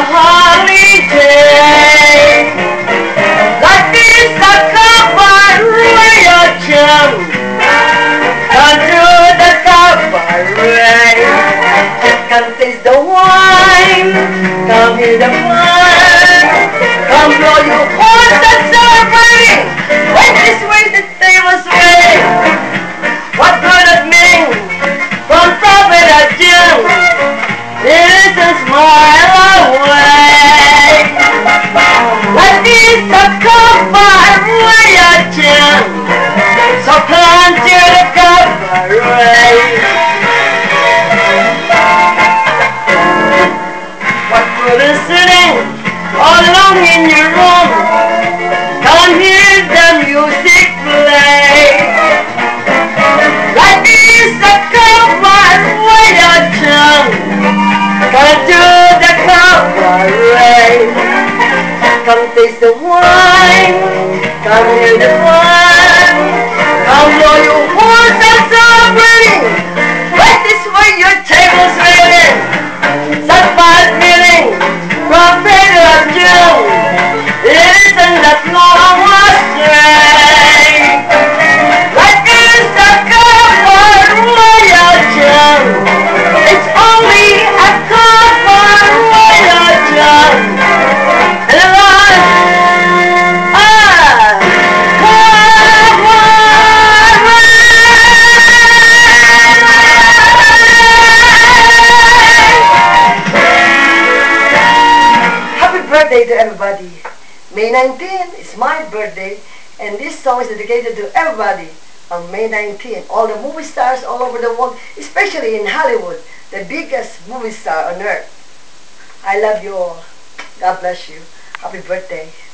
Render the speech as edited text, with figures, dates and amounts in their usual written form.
holiday. Life is a cabaret, chum. Come to the cabaret. Come taste the wine. Come hear the fun. Come blow your horns and celebrate. When this way the tables waiting. What could it mean? From prophet or Jim, it is a smile away. Life is a cabaret, Jim. So come to the cabaret. What good is sitting all alone in your room? Can't hear the music play. Life is a cabaret, chum. Come to the cabaret. Come taste the wine. Come hear the fun. Come blow your horns and celebrating. Right this way your table's waiting. Such bad feeling from Peter and June. It isn't that long astray. Life is a cabaret, chum. It's only a cabaret, chum. And a lot, Happy birthday to everybody. May 19 is my birthday, and this song is dedicated to everybody on May 19. All the movie stars all over the world, especially in Hollywood, the biggest movie star on earth. I love you all. God bless you. Happy birthday.